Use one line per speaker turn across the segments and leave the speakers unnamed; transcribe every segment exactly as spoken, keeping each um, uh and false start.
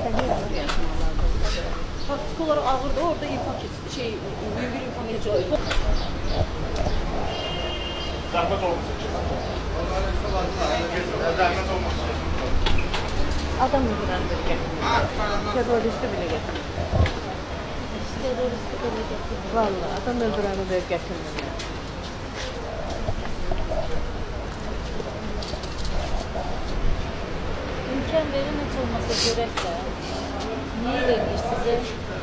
Faktik olarak ağırdı, orada infak şey, yüngül infak geçiyor.
Zahmet olmasın. Zahmet olmasın.
Adam öldürendir gətirir. Teröristi bile gətirir. Teröristi bile gətirir. Vallahi adam öldürəni də gətirir. İmkan verin heç olmasa görək də. Niye verir size?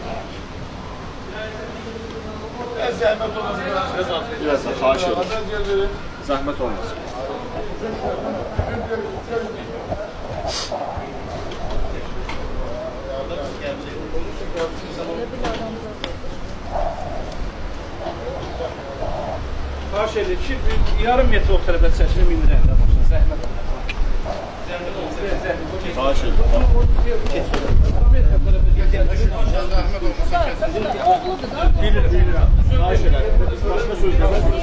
Zahmet olmasın. Biraz da xahiş edir. Zahmet olmasın. Xahiş edir ki, yarım metre o tərəfə çəkilib mindirək də başına. Zəhmət olmasın. Xahiş edir. Bilir, bilir. Xahiş edir. Başqa söz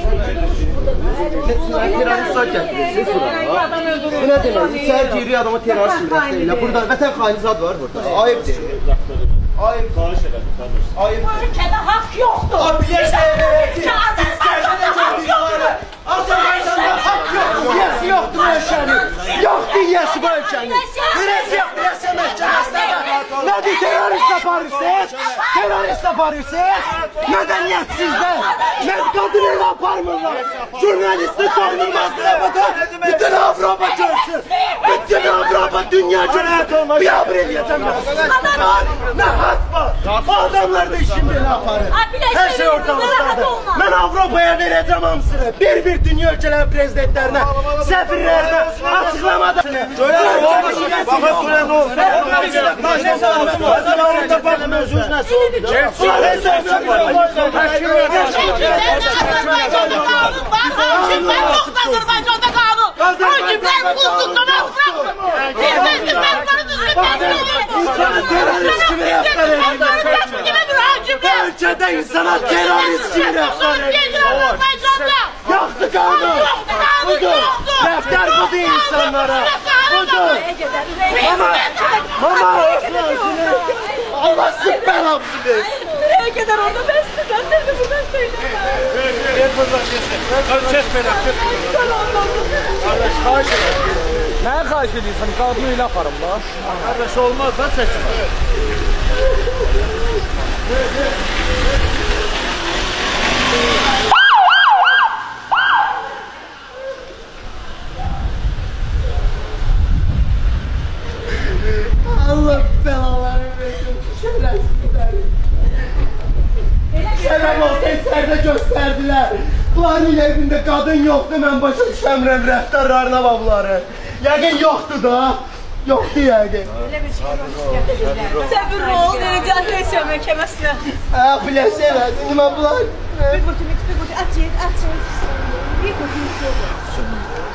Teröristler getirir. Bu ne demek? İçeri giriyor adama terörist milletiyle. Burada vatan haini zat var burada. Ayıp değil. Ayıp.
Xahiş edir.
Ayıp.
Bu ülkede hak yoktur.
Abi bir şey verirsin. Azerbaycan'da diyorlar. Azerbaycan'da hak yok. Diyesi yoktur bu ülkenin. Yok diyesi bu ülkenin. Birisi yok. Birisi mehkemesine var. Ne diyor terörist yaparırsınız? Terörist yaparırsınız. Medeniyetsizler. Ne kadın ev yaparmırlar. Jurnalisti tanınmazlığa bakın. Bütün Avrupa görsün. Bütün Avrupa dünya görsün. Bir haber edeceğim. Ne hak var? Bu adamlar da işin bile yaparır. Her şey ortamızdadır. Ben Avrupa'ya vereceğim hamsını. Bir bir dünya ülkeler prezidentlerine, sefirlerine açıklamada.
Bakın buraya ne olsun?
Ne sağlasın var? Zamanında bakın özünüz nasıl oldu?
Ulan ne sağlasın var? Hakim
Hakimler yok Azerbaycan'da kanun. Hakimler hukukuna bırakın. Devletler bunu düzenlesin.
İnsanı terörist gibi yaptılar.
Bu
ülkede insana terörist gibi yaptılar. Yaktı kanun. Budur. Defter budur insanlara. Budur. Mama. Mama. Allah sık belamsın.
Nereye kadar orada ben size ben seni buradan söyleyeyim.
Ver buradan kesin. Kes beni. Kardeş xahiş ederim.
Neye xahiş ediyorsun? Kadını öyle yaparım da.
Kardeş olmaz da çekin.
Allah belaları versin. Şerefsizler. Şeref olsa içeride gösterdiler. Bunların evinde kadın yoktu, ben başa düşemrem rəftarlarına va bunları. Yəqin yoktu da. Yoktu yəqin.
Səbir ol, verəcək agresiya məhkəməsinə.
Ha, biləsə elədi. Nimə bunlar?
Bir bakayım, bir bakayım. Aç, aç. Bir bakayım.